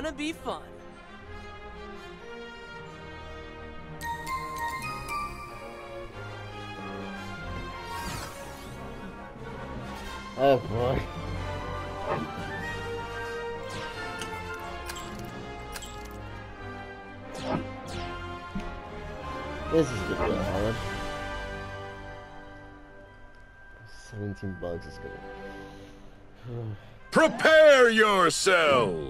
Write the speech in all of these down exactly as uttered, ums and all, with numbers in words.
gonna be fun. Oh boy. This is gonna be hard. seventeen bucks is gonna... Prepare yourselves!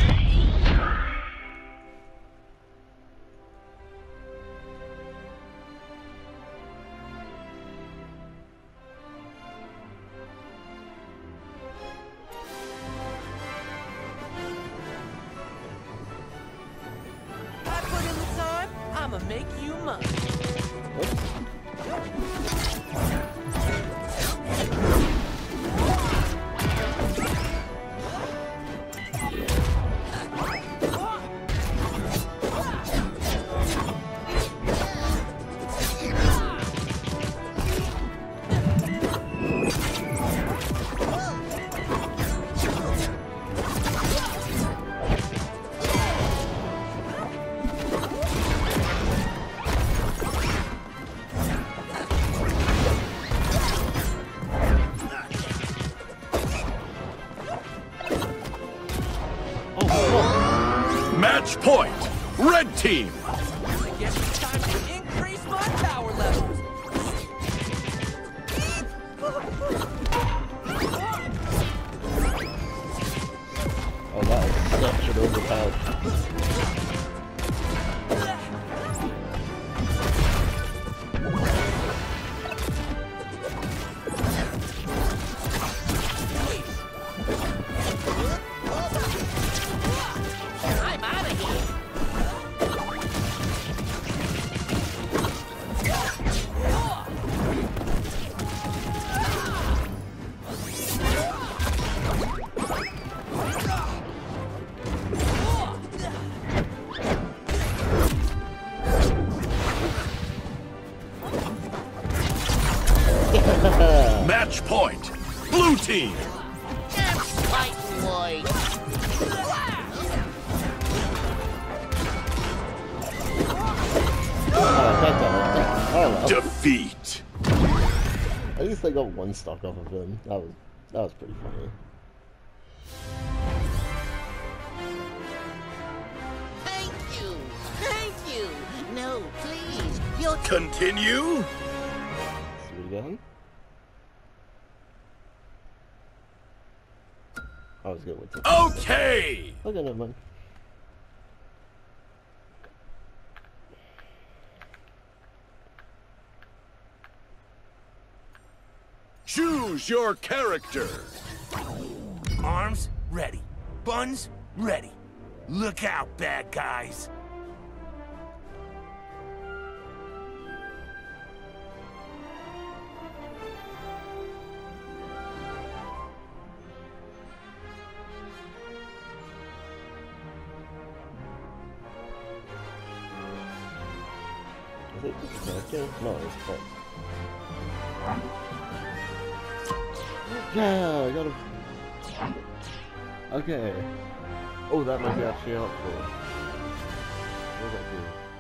I put in the time, I'ma make you mine. Match point! Red team! I guess it's time to increase my power levels. Oh, that is such an overpowered. I'm out of here. Match point! Blue team! Oh, Defeat! at least I got one stock off of him. That was that was pretty funny. Thank you! Thank you! No, please! You're... Continue? See it again. I was gonna wait till... Okay! Okay, never mind. Choose your character! Arms ready. Buns ready. Look out, bad guys. Is it the character? No, it's called. Yeah, I got him. Okay. Oh, that might be actually helpful. What does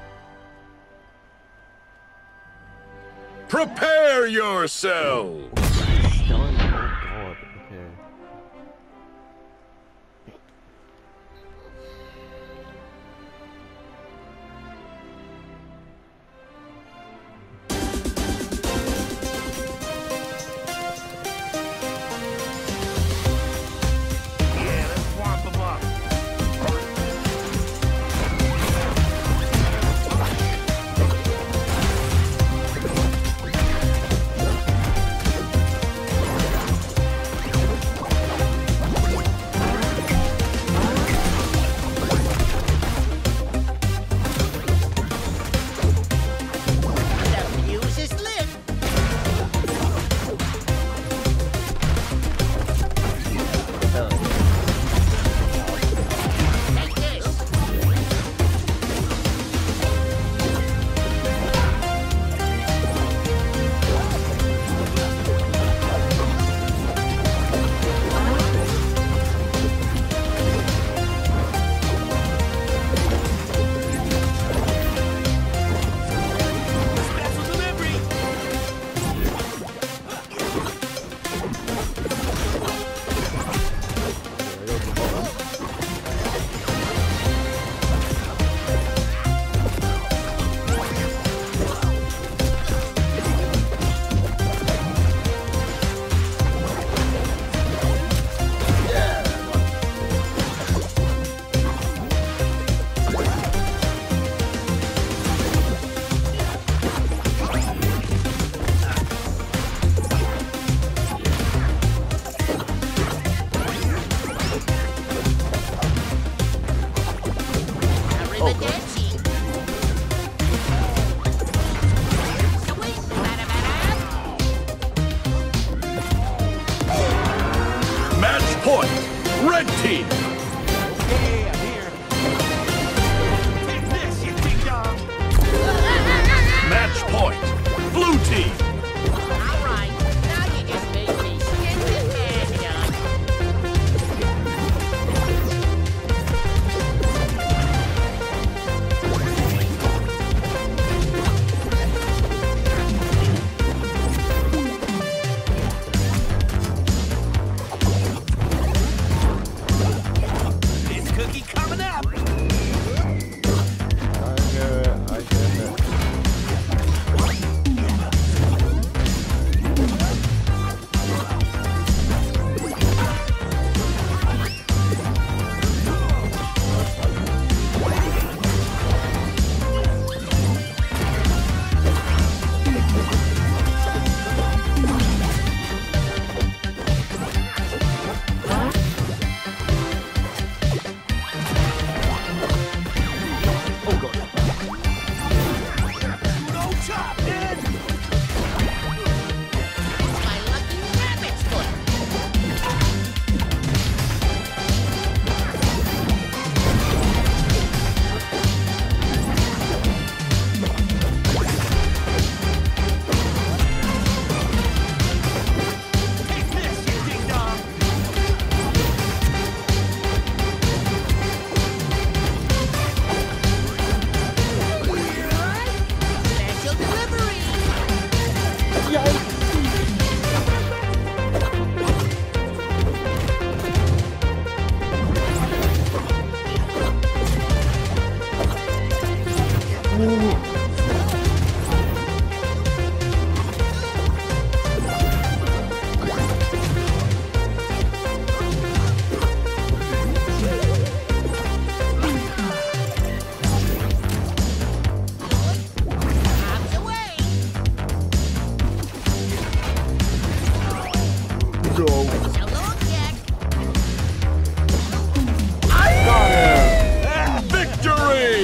that do? Prepare yourself! It's done. Oh god. Okay. Yeah, let's swamp them up. Arms away. Go. So long, Jack. Got him. Victory!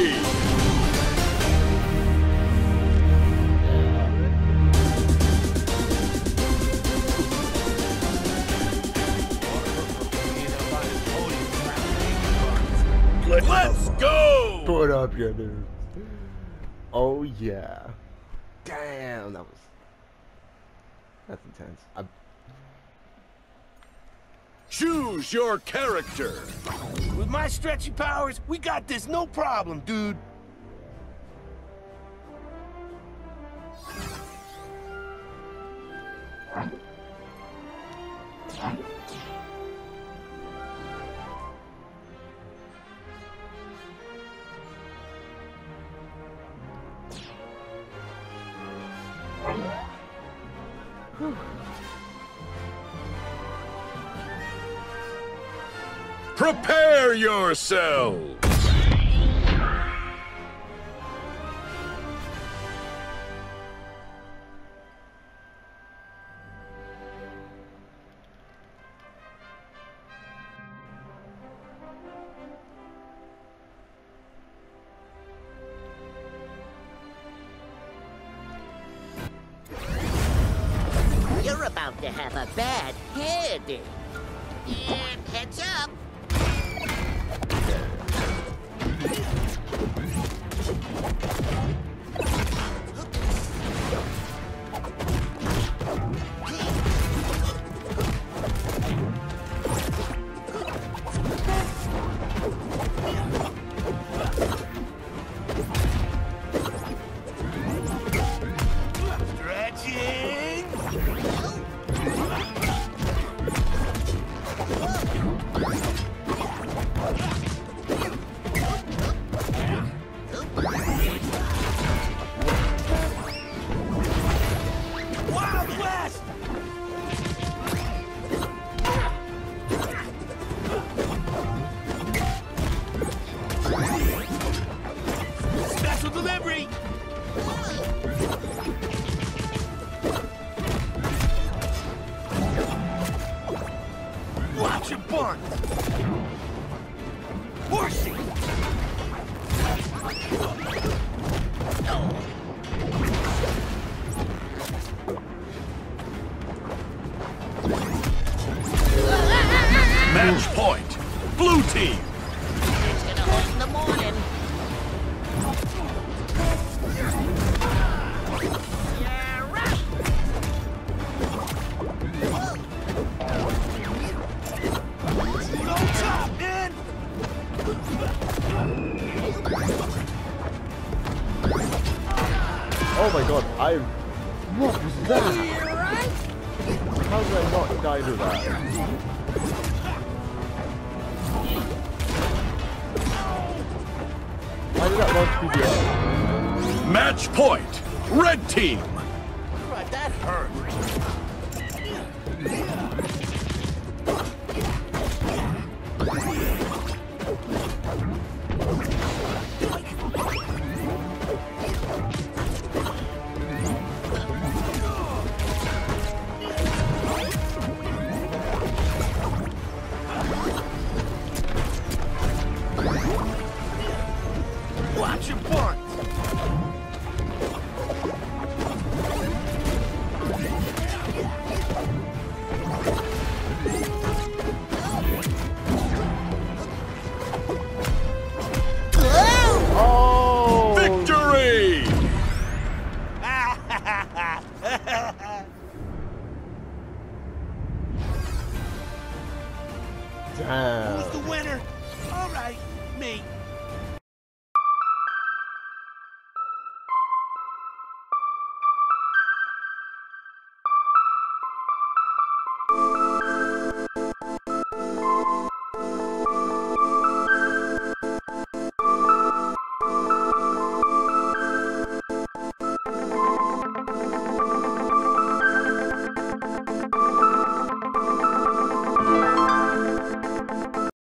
Let's go! Put up your dude. Oh yeah. Damn, that was that's intense. I... Choose your character. With my stretchy powers, we got this no problem, dude. Prepare yourselves. You're about to have a bad hair day. And heads up. Stretching. Wild West. Special delivery. Watch your bunt. Horsey. Match point. Blue team. It's gonna hurt in the morning. Yeah, right. Go top, man. Oh my god, I what was that? How did I not die to that? Why did that launch P B S? Match point. Red team. Right, that hurt. Watch your bunt.